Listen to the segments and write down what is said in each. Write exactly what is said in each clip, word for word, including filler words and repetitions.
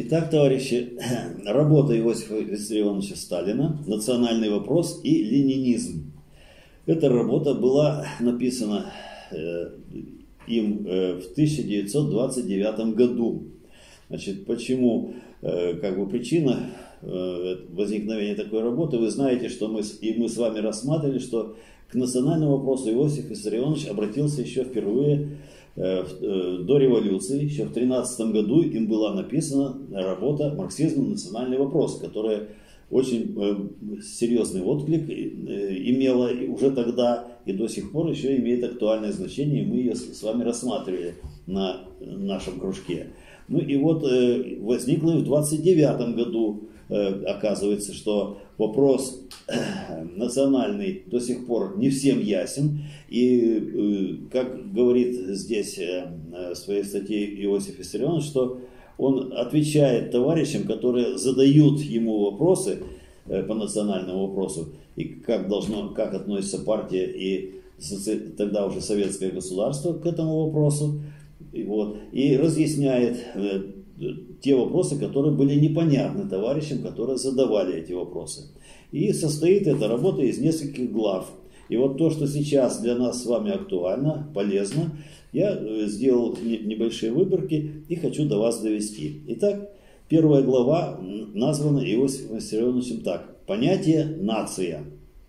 Итак, товарищи, работа Иосифа Виссарионовича Сталина «Национальный вопрос и ленинизм». Эта работа была написана э, им э, в тысяча девятьсот двадцать девятом году. Значит, почему, э, как бы причина э, возникновения такой работы, вы знаете, что мы, и мы с вами рассматривали, что к национальному вопросу Иосиф Виссарионович обратился еще впервые э, э, до революции, еще в тринадцатом году им была написана работа «Марксизм. Национальный вопрос», которая очень э, серьезный отклик э, имела уже тогда и до сих пор еще имеет актуальное значение, и мы ее с вами рассматривали на нашем кружке. Ну и вот э, возникло и в двадцать девятом году, э, оказывается, что вопрос э, национальный до сих пор не всем ясен, и э, как говорит здесь э, в своей статье Иосиф Виссарионович, что он отвечает товарищам, которые задают ему вопросы э, по национальному вопросу, и как должно, как относится партия и соци... тогда уже советское государство к этому вопросу, и, вот, и разъясняет э, те вопросы, которые были непонятны товарищам, которые задавали эти вопросы. И состоит эта работа из нескольких глав. И вот то, что сейчас для нас с вами актуально, полезно, я сделал небольшие выборки и хочу до вас довести. Итак, первая глава названа Иосифом Виссарионовичем так: «Понятие «нация».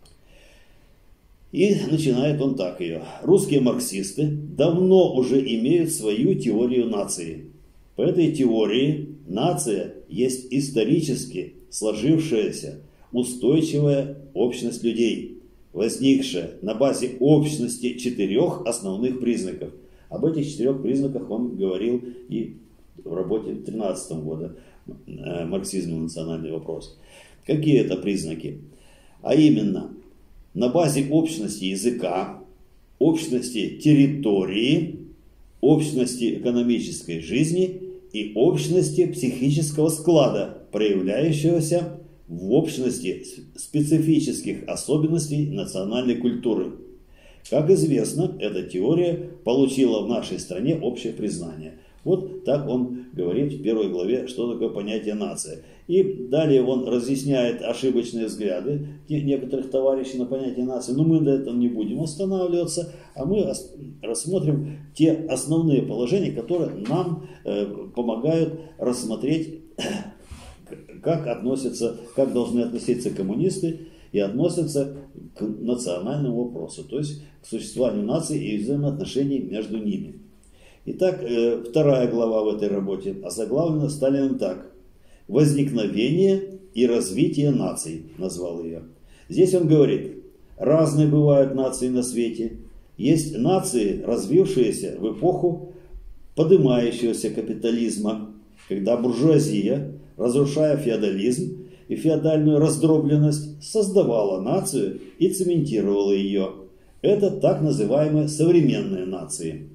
И начинает он так ее. Русские марксисты давно уже имеют свою теорию нации. По этой теории нация есть исторически сложившаяся устойчивая общность людей, возникшая на базе общности четырех основных признаков. Об этих четырех признаках он говорил и в работе тринадцатого года «Марксизм. Национальный вопрос». Какие это признаки? А именно, на базе общности языка, общности территории, общности экономической жизни и общности психического склада, проявляющегося в общности специфических особенностей национальной культуры. Как известно, эта теория получила в нашей стране общее признание. Вот так он говорит в первой главе, что такое понятие нация. И далее он разъясняет ошибочные взгляды некоторых товарищей на понятие нации. Но мы на этом не будем останавливаться, а мы рассмотрим те основные положения, которые нам помогают рассмотреть, как относятся, как должны относиться коммунисты и относятся к национальному вопросу, то есть к существованию нации и взаимоотношений между ними. Итак, вторая глава в этой работе озаглавлена Сталиным так: «Возникновение и развитие наций», назвал ее. Здесь он говорит: разные бывают нации на свете. Есть нации, развившиеся в эпоху поднимающегося капитализма, когда буржуазия, разрушая феодализм и феодальную раздробленность, создавала нацию и цементировала ее. Это так называемые современные нации.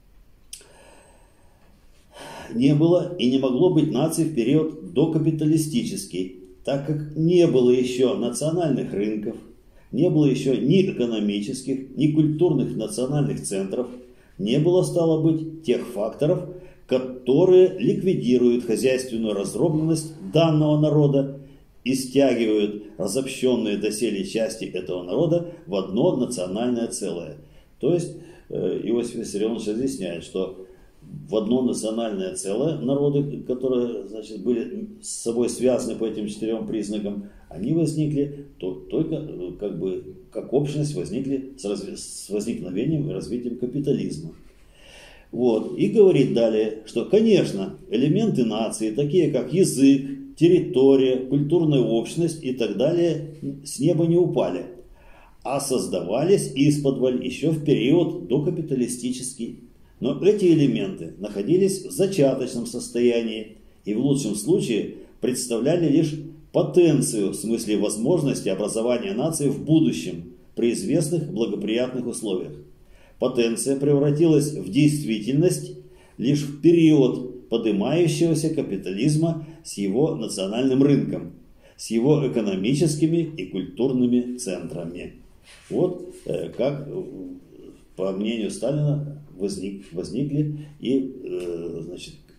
Не было и не могло быть наций в период докапиталистический, так как не было еще национальных рынков, не было еще ни экономических, ни культурных национальных центров, не было, стало быть, тех факторов, которые ликвидируют хозяйственную раздробленность данного народа и стягивают разобщенные доселе части этого народа в одно национальное целое. То есть Иосиф Виссарионович разъясняет, что в одно национальное целое народы, которые, значит, были с собой связаны по этим четырем признакам, они возникли то, только как бы как общность, возникли с, разви- с возникновением и развитием капитализма. Вот. И говорит далее, что, конечно, элементы нации, такие как язык, территория, культурная общность и так далее, с неба не упали, а создавались исподволь еще в период докапиталистический. Но эти элементы находились в зачаточном состоянии и в лучшем случае представляли лишь потенцию в смысле возможности образования нации в будущем при известных благоприятных условиях. Потенция превратилась в действительность лишь в период поднимающегося капитализма с его национальным рынком, с его экономическими и культурными центрами. Вот э, как, по мнению Сталина, возник, возникли и э, значит,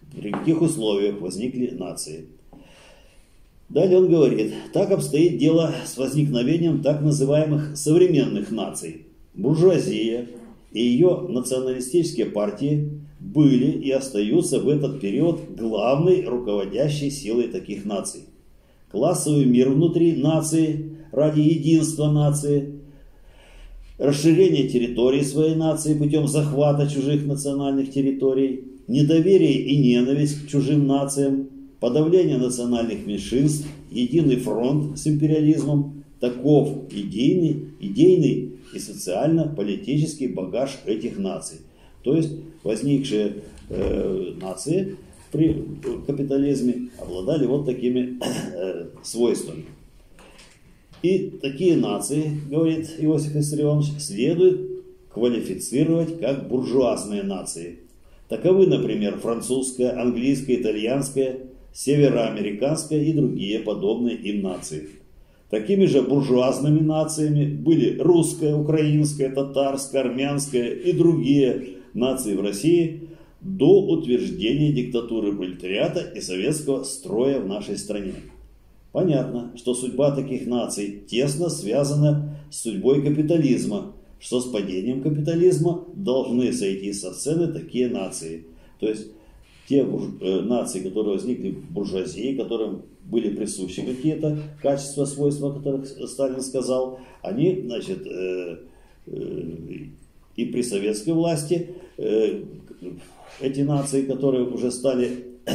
при каких условиях возникли нации. Далее он говорит, так обстоит дело с возникновением так называемых современных наций. Буржуазия и ее националистические партии были и остаются в этот период главной руководящей силой таких наций. Классовый мир внутри нации ради единства нации, расширение территории своей нации путем захвата чужих национальных территорий, недоверие и ненависть к чужим нациям, подавление национальных меньшинств, единый фронт с империализмом – таков идейный, идейный и социально-политический багаж этих наций. То есть возникшие э, нации при капитализме обладали вот такими э, свойствами. И такие нации, говорит Иосиф Виссарионович, следует квалифицировать как буржуазные нации. Таковы, например, французская, английская, итальянская, североамериканская и другие подобные им нации. Такими же буржуазными нациями были русская, украинская, татарская, армянская и другие нации в России до утверждения диктатуры пролетариата и советского строя в нашей стране. Понятно, что судьба таких наций тесно связана с судьбой капитализма, что с падением капитализма должны сойти со сцены такие нации. То есть те э, нации, которые возникли в буржуазии, которым были присущи какие-то качества, свойства, о которых Сталин сказал, они, значит, э, э, и при советской власти э, эти нации, которые уже стали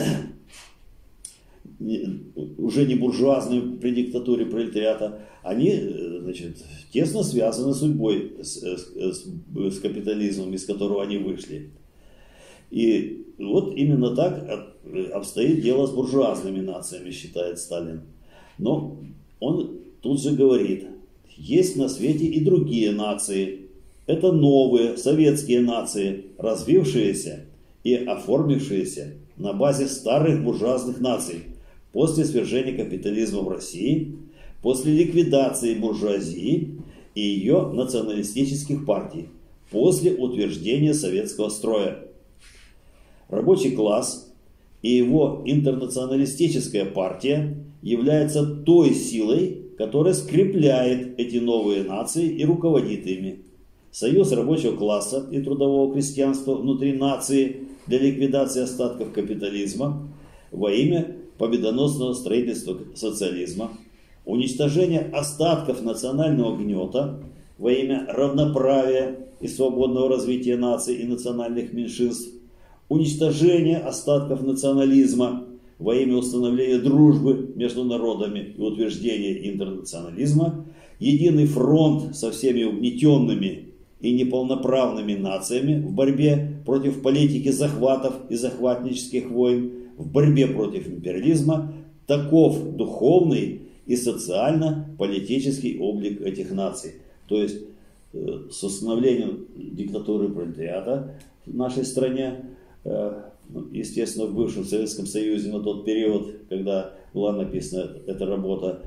уже не буржуазными при диктатуре пролетариата, они, значит, тесно связаны судьбой с, с, с капитализмом, из которого они вышли. И вот именно так обстоит дело с буржуазными нациями, считает Сталин. Но он тут же говорит, есть на свете и другие нации. Это новые советские нации, развившиеся и оформившиеся на базе старых буржуазных наций после свержения капитализма в России, после ликвидации буржуазии и ее националистических партий, после утверждения советского строя. Рабочий класс и его интернационалистическая партия являются той силой, которая скрепляет эти новые нации и руководит ими. Союз рабочего класса и трудового крестьянства внутри нации для ликвидации остатков капитализма во имя победоносного строительства социализма, уничтожение остатков национального гнета во имя равноправия и свободного развития наций и национальных меньшинств, уничтожение остатков национализма во имя установления дружбы между народами и утверждения интернационализма, единый фронт со всеми угнетенными и неполноправными нациями в борьбе против политики захватов и захватнических войн, в борьбе против империализма, таков духовный и социально-политический облик этих наций. То есть э, с установлением диктатуры пролетариата в нашей стране, э, естественно, в бывшем Советском Союзе на тот период, когда была написана эта работа,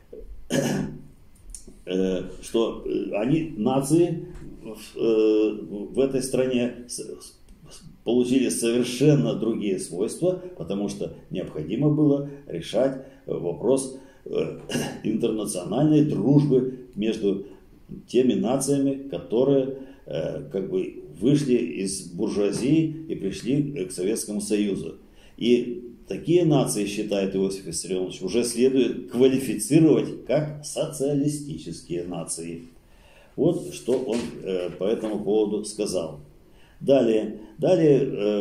э, что они, нации в, в этой стране получили совершенно другие свойства, потому что необходимо было решать вопрос интернациональной дружбы между теми нациями, которые как бы вышли из буржуазии и пришли к Советскому Союзу. И такие нации, считает Иосиф Виссарионович, уже следует квалифицировать как социалистические нации. Вот что он по этому поводу сказал. Далее, далее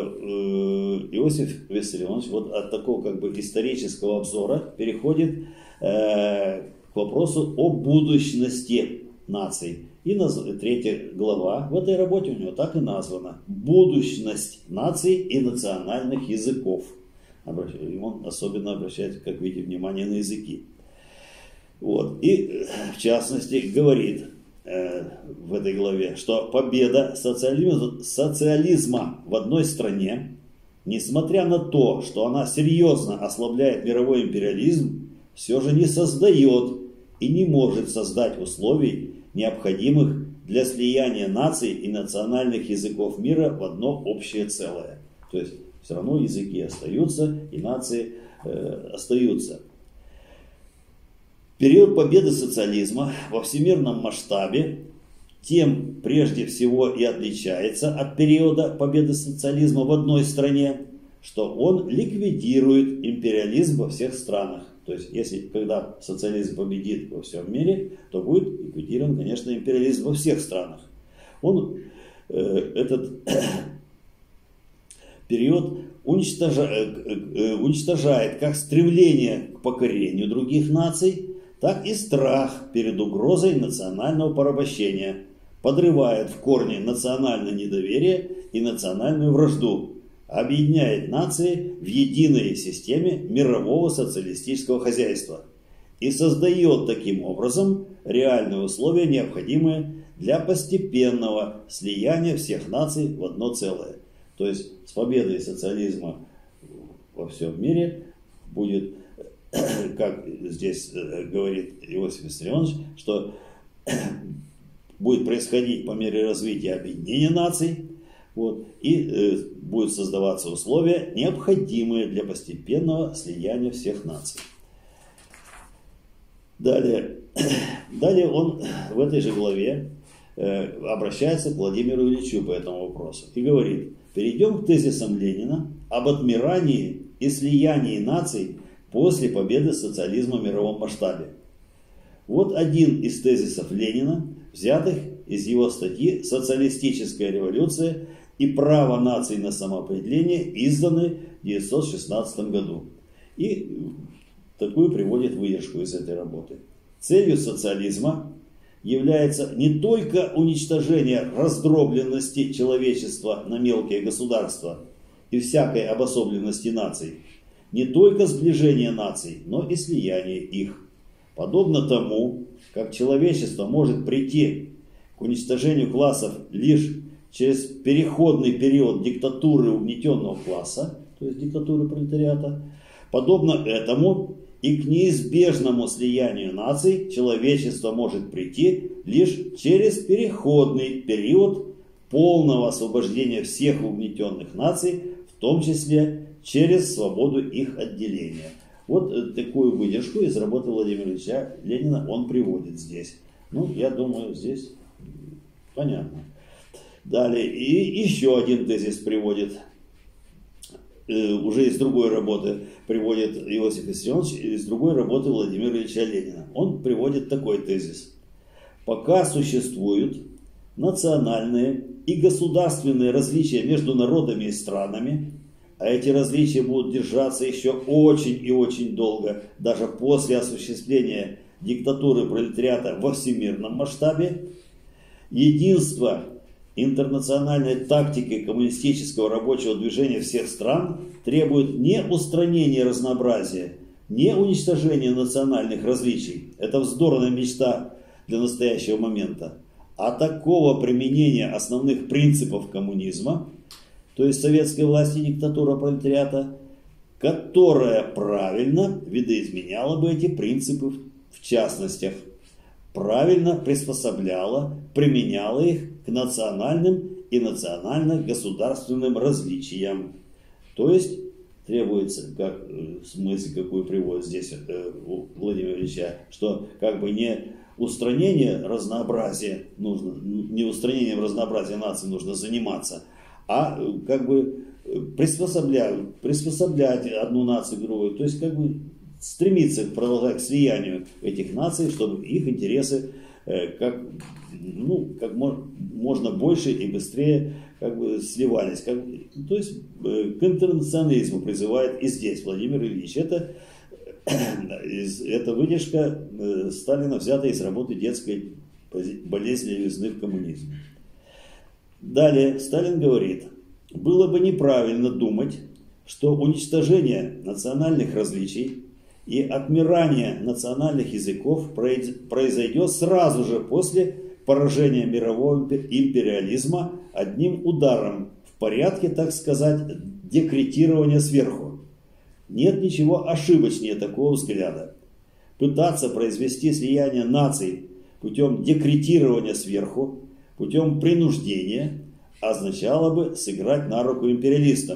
Иосиф Виссарионович вот от такого как бы исторического обзора переходит к вопросу о будущности наций. И третья глава в этой работе у него так и названа: «Будущность наций и национальных языков». И он особенно обращает, как видите, внимание на языки. Вот. И в частности говорит в этой главе, что победа социализма, социализма в одной стране, несмотря на то, что она серьезно ослабляет мировой империализм, все же не создает и не может создать условий, необходимых для слияния наций и национальных языков мира в одно общее целое. То есть Все равно языки остаются и нации э, остаются. Период победы социализма во всемирном масштабе тем прежде всего и отличается от периода победы социализма в одной стране, что он ликвидирует империализм во всех странах. То есть, если когда социализм победит во всем мире, то будет ликвидирован, конечно, империализм во всех странах. Он э, этот период уничтожает, э, уничтожает как стремление к покорению других наций, так и страх перед угрозой национального порабощения, подрывает в корне национальное недоверие и национальную вражду, объединяет нации в единой системе мирового социалистического хозяйства и создает таким образом реальные условия, необходимые для постепенного слияния всех наций в одно целое. То есть с победой социализма во всем мире будет, как здесь говорит Иосиф Виссарионович, что будет происходить по мере развития объединения наций, вот, и э, будут создаваться условия, необходимые для постепенного слияния всех наций. Далее, далее он в этой же главе э, обращается к Владимиру Ильичу по этому вопросу и говорит: перейдем к тезисам Ленина об отмирании и слиянии наций после победы социализма в мировом масштабе. Вот один из тезисов Ленина, взятых из его статьи «Социалистическая революция и право наций на самоопределение», изданной в тысяча девятьсот шестнадцатом году. И такую приводит выдержку из этой работы. Целью социализма является не только уничтожение раздробленности человечества на мелкие государства и всякой обособленности наций, не только сближение наций, но и слияние их. Подобно тому, как человечество может прийти к уничтожению классов лишь через переходный период диктатуры угнетенного класса, то есть диктатуры пролетариата, подобно этому и к неизбежному слиянию наций человечество может прийти лишь через переходный период полного освобождения всех угнетенных наций, в том числе через свободу их отделения. Вот такую выдержку из работы Владимира Ильича Ленина он приводит здесь. Ну, я думаю, здесь понятно. Далее, и еще один тезис приводит, э, уже из другой работы приводит Иосиф Виссарионович, из другой работы Владимира Ильича Ленина. Он приводит такой тезис. Пока существуют национальные и государственные различия между народами и странами, а эти различия будут держаться еще очень и очень долго, даже после осуществления диктатуры пролетариата во всемирном масштабе, единство интернациональной тактики коммунистического рабочего движения всех стран требует не устранения разнообразия, не уничтожения национальных различий, это вздорная мечта для настоящего момента, а такого применения основных принципов коммунизма, то есть советской власти и диктатура пролетариата, которая правильно видоизменяла бы эти принципы в частностях, правильно приспособляла, применяла их к национальным и национально-государственным различиям. То есть требуется, как в смысле, какую приводит здесь э, у Владимира Ильича, что как бы не устранение разнообразия нужно, не устранением разнообразия наций нужно заниматься, а как бы приспособлять, приспособлять одну нацию к другой, то есть как бы стремиться продолжать к слиянию этих наций, чтобы их интересы э, как, ну, как мож, можно больше и быстрее как бы сливались. Как, то есть э, к интернационализму призывает и здесь Владимир Ильич. Это, это выдержка э, Сталина, взята из работы «Детская болезнь левизны в коммунизме». Далее Сталин говорит: было бы неправильно думать, что уничтожение национальных различий и отмирание национальных языков произойдет сразу же после поражения мирового империализма одним ударом в порядке, так сказать, декретирования сверху. Нет ничего ошибочнее такого взгляда. Пытаться произвести слияние наций путем декретирования сверху, путем принуждения, означало бы сыграть на руку империалистам,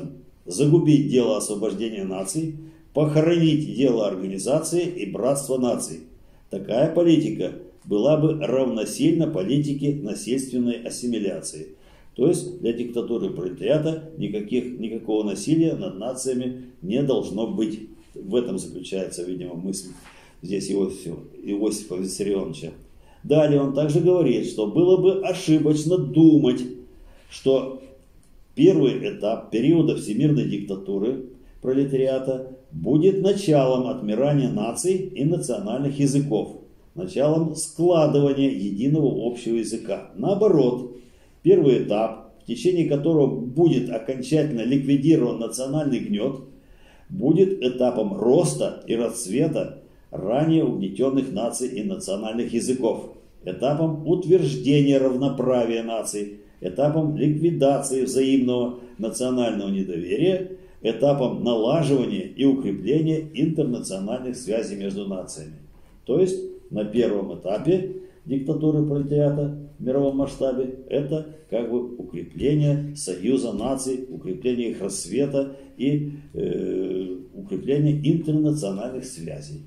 загубить дело освобождения наций, похоронить дело организации и братства наций. Такая политика была бы равносильна политике насильственной ассимиляции. То есть для диктатуры пролетариата никаких, никакого насилия над нациями не должно быть. В этом заключается, видимо, мысль здесь Иосифа, Иосифа Виссарионовича. Далее он также говорит, что было бы ошибочно думать, что первый этап периода всемирной диктатуры пролетариата будет началом отмирания наций и национальных языков, началом складывания единого общего языка. Наоборот, первый этап, в течение которого будет окончательно ликвидирован национальный гнет, будет этапом роста и расцвета ранее угнетенных наций и национальных языков, этапом утверждения равноправия наций, этапом ликвидации взаимного национального недоверия, этапом налаживания и укрепления интернациональных связей между нациями. То есть на первом этапе диктатуры пролетариата в мировом масштабе это как бы укрепление союза наций, укрепление их расцвета и э, укрепление интернациональных связей.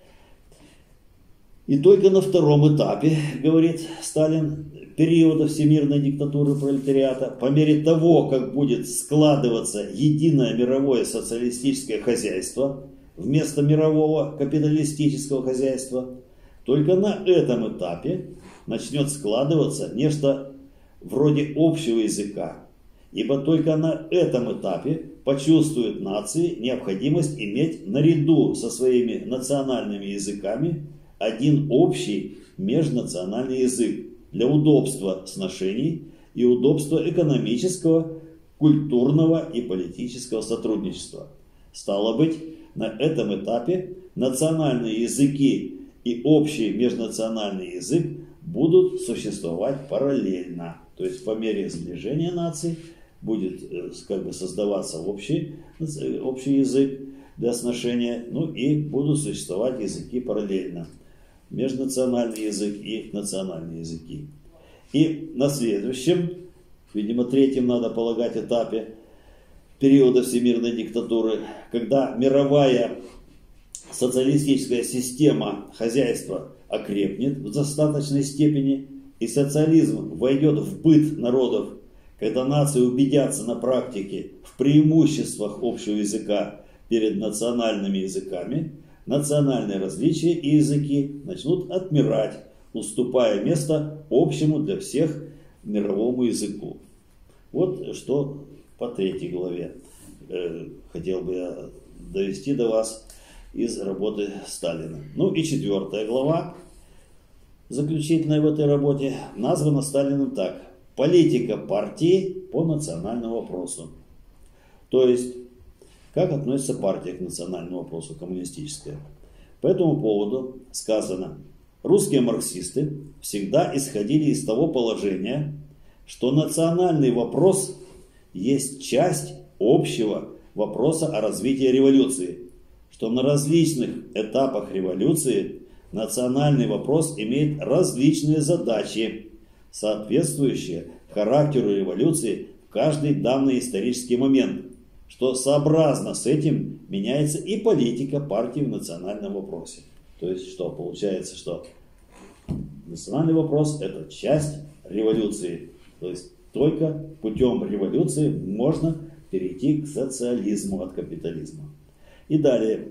И только на втором этапе, говорит Сталин, периода всемирной диктатуры пролетариата, по мере того, как будет складываться единое мировое социалистическое хозяйство вместо мирового капиталистического хозяйства, только на этом этапе начнет складываться нечто вроде общего языка, ибо только на этом этапе почувствуют нации необходимость иметь наряду со своими национальными языками один общий межнациональный язык для удобства сношений и удобства экономического, культурного и политического сотрудничества. Стало быть, на этом этапе национальные языки и общий межнациональный язык будут существовать параллельно. То есть по мере сближения наций будет как бы создаваться общий, общий язык для сношения, ну и будут существовать языки параллельно. Межнациональный язык и национальные языки. И на следующем, видимо, третьем, надо полагать, этапе периода всемирной диктатуры, когда мировая социалистическая система хозяйства окрепнет в достаточной степени, и социализм войдет в быт народов, когда нации убедятся на практике в преимуществах общего языка перед национальными языками, национальные различия и языки начнут отмирать, уступая место общему для всех мировому языку. Вот что по третьей главе э, хотел бы я довести до вас из работы Сталина. Ну и четвертая глава, заключительная в этой работе, названа Сталиным так: «Политика партии по национальному вопросу». То есть, как относится партия к национальному вопросу, коммунистическая. По этому поводу сказано: русские марксисты всегда исходили из того положения, что национальный вопрос есть часть общего вопроса о развитии революции, что на различных этапах революции национальный вопрос имеет различные задачи, соответствующие характеру революции в каждый данный исторический момент, что сообразно с этим меняется и политика партии в национальном вопросе. То есть что получается, что национальный вопрос — это часть революции. То есть только путем революции можно перейти к социализму от капитализма. И далее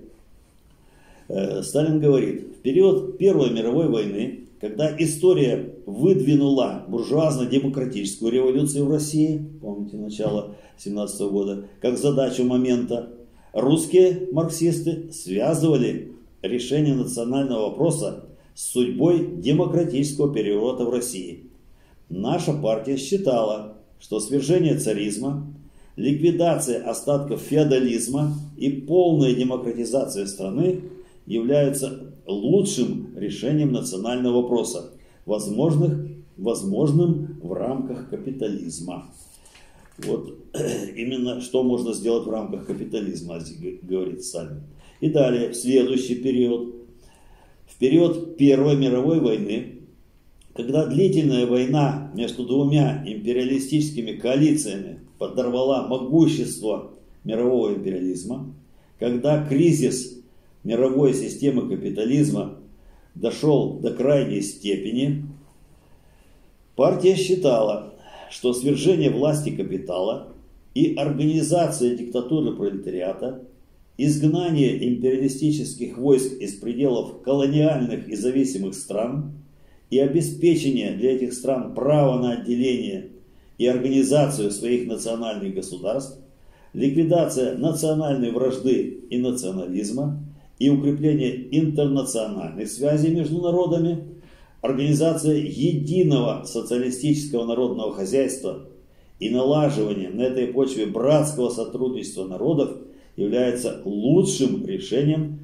э, Сталин говорит: в период Первой мировой войны, когда история выдвинула буржуазно-демократическую революцию в России, помните, начало семнадцатого года, как задачу момента, русские марксисты связывали решение национального вопроса с судьбой демократического переворота в России. Наша партия считала, что свержение царизма, ликвидация остатков феодализма и полная демократизация страны являются лучшим решением национального вопроса, возможных, возможным в рамках капитализма. Вот именно что можно сделать в рамках капитализма, говорит Сталин. И далее, в следующий период, в период Первой мировой войны, когда длительная война между двумя империалистическими коалициями подорвала могущество мирового империализма, когда кризис мировой системы капитализма дошел до крайней степени, партия считала, что свержение власти капитала и организация диктатуры пролетариата, изгнание империалистических войск из пределов колониальных и зависимых стран и обеспечение для этих стран права на отделение и организацию своих национальных государств, ликвидация национальной вражды и национализма и укрепление интернациональных связей между народами, организация единого социалистического народного хозяйства и налаживание на этой почве братского сотрудничества народов является лучшим решением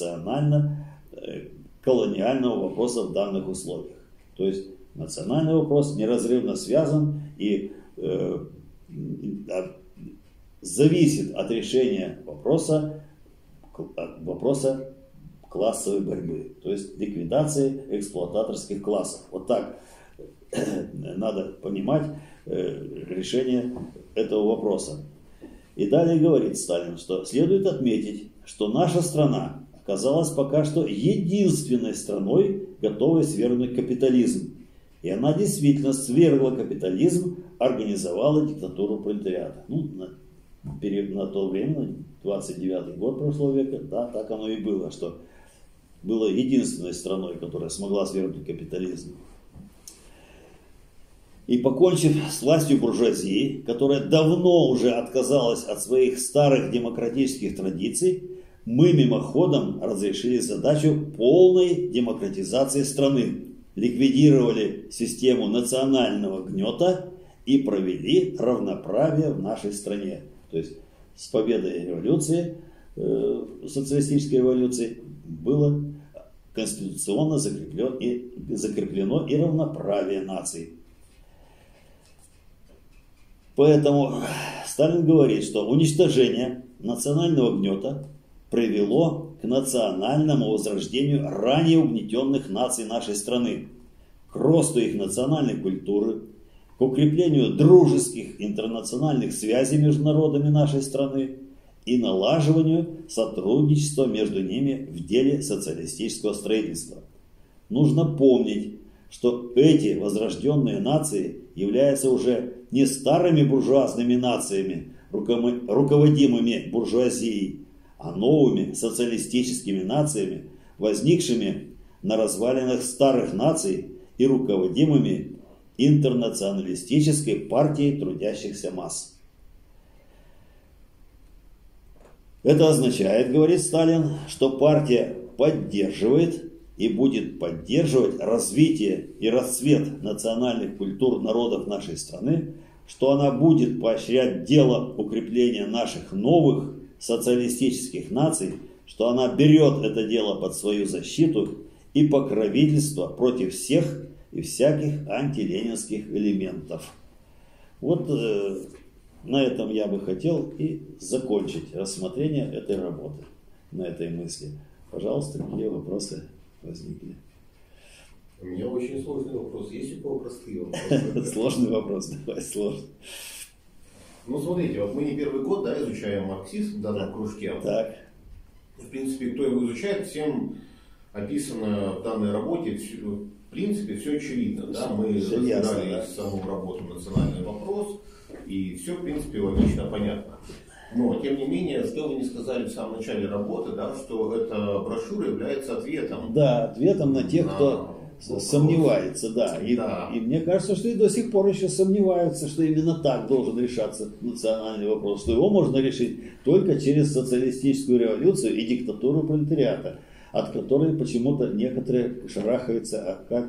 национально-колониального вопроса в данных условиях. То есть национальный вопрос неразрывно связан и э, зависит от решения вопроса, вопроса классовой борьбы, то есть ликвидации эксплуататорских классов. Вот так надо понимать решение этого вопроса. И далее говорит Сталин, что следует отметить, что наша страна оказалась пока что единственной страной, готовой свергнуть капитализм. И она действительно свергла капитализм, организовала диктатуру пролетариата. Ну, на, на то время, двадцать девятый год прошлого века, да, так оно и было, что была единственной страной, которая смогла свергнуть капитализм. И покончив с властью буржуазии, которая давно уже отказалась от своих старых демократических традиций, мы мимоходом разрешили задачу полной демократизации страны, ликвидировали систему национального гнета и провели равноправие в нашей стране. То есть с победой революции, э, социалистической революции, было конституционно закреплено и, закреплено и равноправие наций. Поэтому Сталин говорит, что уничтожение национального гнета привело к национальному возрождению ранее угнетенных наций нашей страны, к росту их национальной культуры, к укреплению дружеских интернациональных связей между народами нашей страны и налаживанию сотрудничества между ними в деле социалистического строительства. Нужно помнить, что эти возрожденные нации являются уже не старыми буржуазными нациями, руководимыми буржуазией, а новыми социалистическими нациями, возникшими на развалинах старых наций и руководимыми интернационалистической партией трудящихся масс. Это означает, говорит Сталин, что партия поддерживает и будет поддерживать развитие и расцвет национальных культур народов нашей страны, что она будет поощрять дело укрепления наших новых социалистических наций, что она берет это дело под свою защиту и покровительство против всех и всяких антиленинских элементов. Вот э, на этом я бы хотел и закончить рассмотрение этой работы, на этой мысли. Пожалуйста, какие вопросы возникли? У меня очень сложный вопрос. Есть у кого простые вопросы? Сложный вопрос, давай, сложный. Ну, смотрите, вот мы не первый год, да, изучаем марксизм в данном кружке. Так. В принципе, кто его изучает, всем описано в данной работе, в принципе, все очевидно. Да? Мы разбирали да. саму работу «Национальный вопрос», и все, в принципе, логично, понятно. Но, тем не менее, что вы не сказали в самом начале работы, да, что эта брошюра является ответом. Да, ответом на тех, на кто вопрос. сомневается. Да. И, да. и мне кажется, что и до сих пор еще сомневаются, что именно так должен решаться национальный вопрос, что его можно решить только через социалистическую революцию и диктатуру пролетариата, от которой почему-то некоторые шарахаются, а как...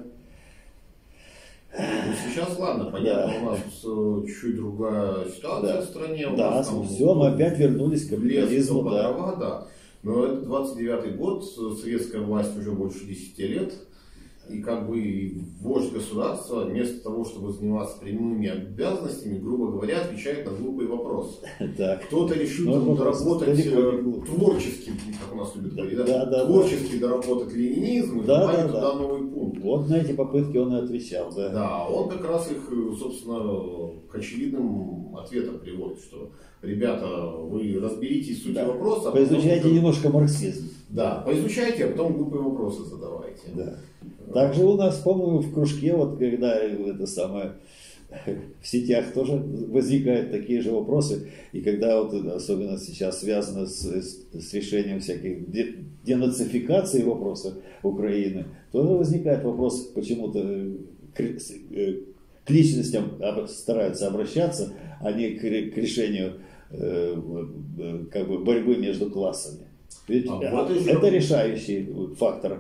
Ну, сейчас, ладно, понятно, да. у нас чуть другая ситуация да. в стране. У да, нас там все, мы опять вернулись к капитализму. Да. Дрова, да. Но это двадцать девятый год, советская власть уже больше десяти лет. И как бы вождь государства, вместо того, чтобы заниматься прямыми обязанностями, грубо говоря, отвечает на глупые вопросы. Кто-то решил там, доработать творчески, как у нас любят говорить, да? Да, творчески да, доработать ленинизм и да, добавить да, туда да. новый пункт. Вот на эти попытки он и отвечал. Да, да, он как раз их, собственно, к очевидным ответам приводит, что ребята, вы разберитесь в сути да. вопроса. Поизучайте потом... немножко марксизм. Да, поизучайте, а потом глупые вопросы задавайте. Да. Также у нас, по-моему, в кружке, вот когда это самое, в сетях тоже возникают такие же вопросы. И когда вот особенно сейчас связано с, с решением всяких денацификации вопросов Украины, тоже возникает вопрос почему-то к, к личностям стараются обращаться, а не к, к решению как бы борьбы между классами. Ведь а вот это решающий фактор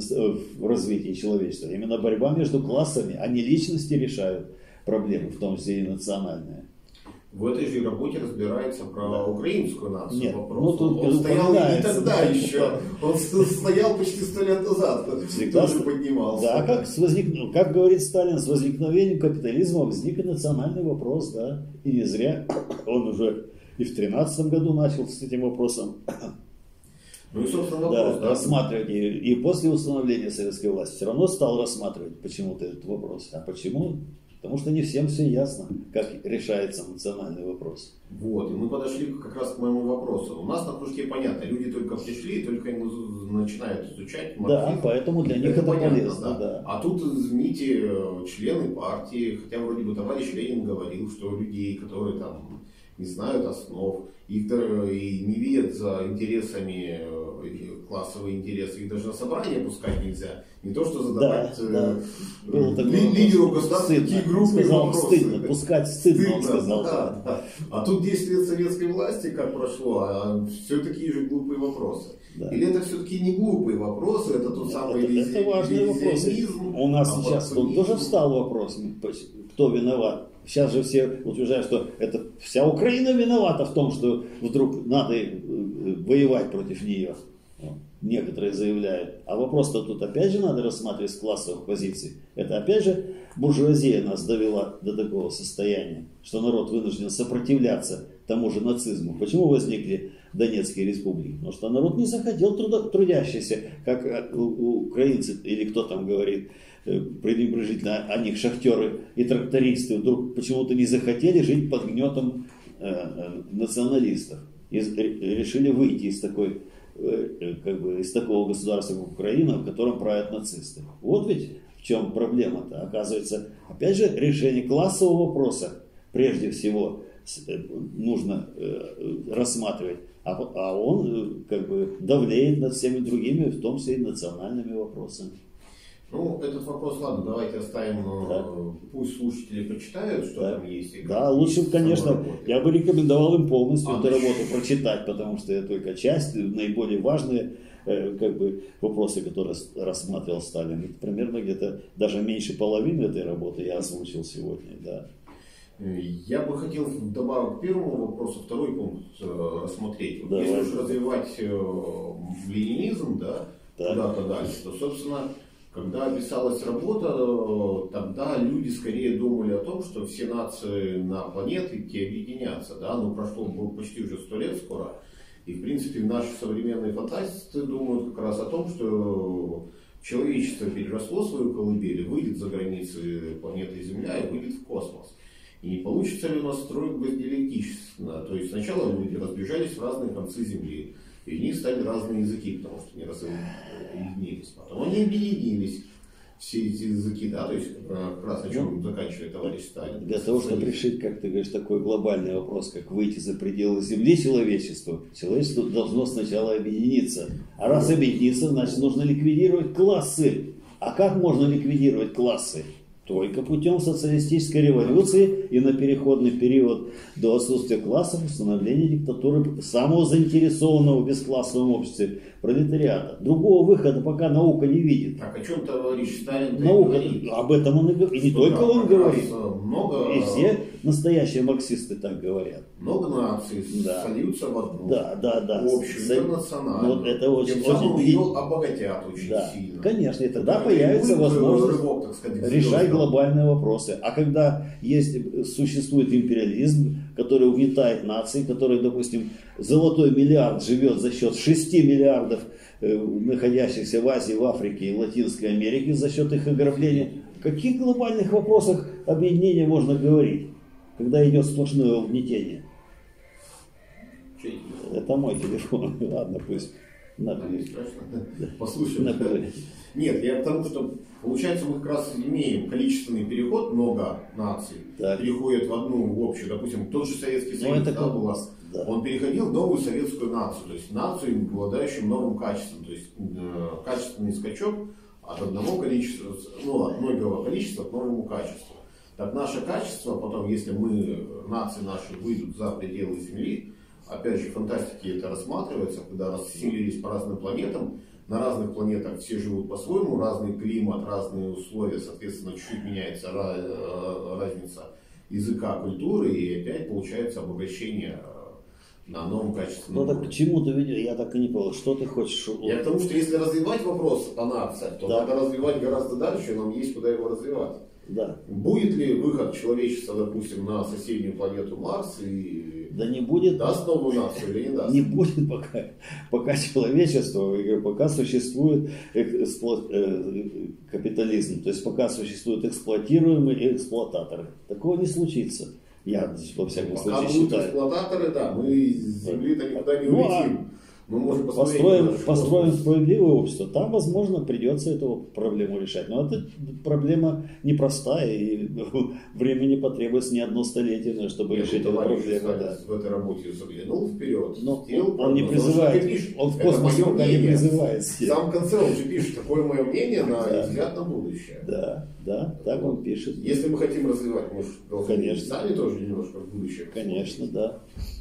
в развитии человечества. Именно борьба между классами, а не личности решают проблемы, в том числе и национальные. В этой же работе разбирается про да. украинскую нацию. Нет, вопрос. Ну, тут он стоял не тогда да, еще, он стоял почти сто лет назад, всегда тоже поднимался. Да, как, с возник... как говорит Сталин, с возникновением капитализма возник и национальный вопрос, да, и не зря он уже и в тринадцатом году начал с этим вопросом. Ну и, собственно, вопрос, да, да. рассматривать. И, и после установления советской власти все равно стал рассматривать почему-то этот вопрос. А почему? Потому что не всем все ясно, как решается национальный вопрос. Вот, и мы подошли как раз к моему вопросу. У нас на кружке понятно, люди только пришли, только начинают изучать марксизм. Да, поэтому для них это, это понятно, полезно. Да. Да. А тут, извините, члены партии, хотя вроде бы товарищ Ленин говорил, что людей, которые там не знают основ, их и не видят за интересами, классовые интересы, их даже на собрание пускать нельзя. Не то, что задавать да, э, да. Ли, лидеру государства такие группы вопросы. Стыдно, пускать стыдно, стыдно он сказал. Да, да. А тут десять лет советской власти, как прошло, а все такие же глупые вопросы. Да. Или это все-таки не глупые вопросы, это тот самый это, визи, это важные вопросы. У нас а сейчас тут тоже встал вопрос, кто виноват. Сейчас же все утверждают, что это вся Украина виновата в том, что вдруг надо воевать против нее. Некоторые заявляют. А вопрос-то тут опять же надо рассматривать с классовых позиций. Это опять же буржуазия нас довела до такого состояния, что народ вынужден сопротивляться тому же нацизму. Почему возникли Донецкие республики? Потому что народ не захотел труда, трудящийся, как украинцы или кто там говорит пренебрежительно о них, шахтеры и трактористы, вдруг почему-то не захотели жить под гнетом э, националистов. И решили выйти из такой как бы из такого государства, как Украина, в котором правят нацисты. Вот ведь в чем проблема-то. Оказывается, опять же, решение классового вопроса прежде всего нужно рассматривать, а он как бы давлеет над всеми другими, в том числе и национальными вопросами. Ну, этот вопрос, ладно, давайте оставим, да. Пусть слушатели почитают, что да. там есть. И да, лучше, конечно, я бы рекомендовал им полностью а эту работу прочитать, потому что это только часть, наиболее важные э, как бы, вопросы, которые рассматривал Сталин. Это примерно где-то даже меньше половины этой работы я озвучил сегодня, да. Я бы хотел вдобавок к первому вопросу второй пункт э, рассмотреть. Вот если уж развивать э, ленинизм, да, да. куда-то дальше, то, собственно, когда писалась работа, тогда люди скорее думали о том, что все нации на планете объединятся. Да? Ну, прошло почти уже сто лет скоро. И, в принципе, наши современные фантасты думают как раз о том, что человечество переросло свою колыбель, выйдет за границы планеты Земля и выйдет в космос. И не получится ли у нас строить диалектично? То есть сначала люди разбежались в разные концы Земли. И у них стали разные языки, потому что они разъединились. Потом они объединились, все эти языки, да, то есть как раз о чем заканчивает товарищ Сталин. Для того, чтобы решить, как ты говоришь, такой глобальный вопрос, как выйти за пределы Земли человечеству, человечество должно сначала объединиться. А раз объединиться, значит нужно ликвидировать классы. А как можно ликвидировать классы? Только путем социалистической революции и на переходный период до отсутствия классов установления диктатуры самого заинтересованного в бесклассовом обществе пролетариата. Другого выхода пока наука не видит. Так о чем товарищ Сталин наука, об этом он и говорит. И не только да, он говорит. Много, и все настоящие марксисты так говорят. Много наций да. сольются в одну. Да, да, да. Общую, Со... интернациональную. Вот это очень, Тем самым очень... ее обогатят очень да. сильно. Конечно, и тогда это появится возможность рывок, так сказать, решать глобальные вопросы. А когда есть, существует империализм, который угнетает нации, который, допустим, золотой миллиард живет за счет шести миллиардов э, находящихся в Азии, в Африке и Латинской Америке за счет их ограбления, о каких глобальных вопросах объединения можно говорить, когда идет сплошное угнетение? Это мой телефон. Ладно, пусть. Послушаем. Нет, я к тому, что получается мы как раз имеем количественный переход, много наций так. переходят в одну в общую. Допустим, тот же Советский Союз, да, как... был, да. он переходил в новую советскую нацию, то есть нацию, обладающую новым качеством. То есть э, качественный скачок от одного количества, ну, от многого количества к новому качеству. Так наше качество, потом, если мы, нации наши, выйдут за пределы Земли, опять же, в фантастике это рассматривается, когда расселились по разным планетам, на разных планетах все живут по-своему, разный климат, разные условия, соответственно, чуть-чуть меняется разница языка, культуры, и опять получается обогащение на новом качественном уровне. Ну так к чему ты ведешь? Я так и не понял, что ты хочешь? Я к тому, что если развивать вопрос о нациях, то да. надо развивать гораздо дальше, и нам есть куда его развивать. Да. Будет ли выход человечества, допустим, на соседнюю планету Марс и да не будет, даст новую нацию или не даст? Не будет пока, пока человечество, пока существует экспло, э, капитализм, то есть пока существуют эксплуатируемые и эксплуататоры. Такого не случится. Я во всяком пока случае будут считаю. эксплуататоры, да, мы из Земли-то никуда не ну, улетим. Мы можем построим, построим справедливое общество. Там, возможно, придется эту проблему решать. Но эта проблема непростая, и времени потребуется не одно столетие, чтобы я решить эту проблему. Да. В этой работе заглянул вперед. Но сделал, он, он не призывает, пишет, он в космос пока не призывает. В самом конце он же пишет, такое мое мнение на да. взгляд на будущее. Да, да, так он пишет. Если мы хотим развивать, может, Конечно. сами тоже немножко в будущее. Конечно, да.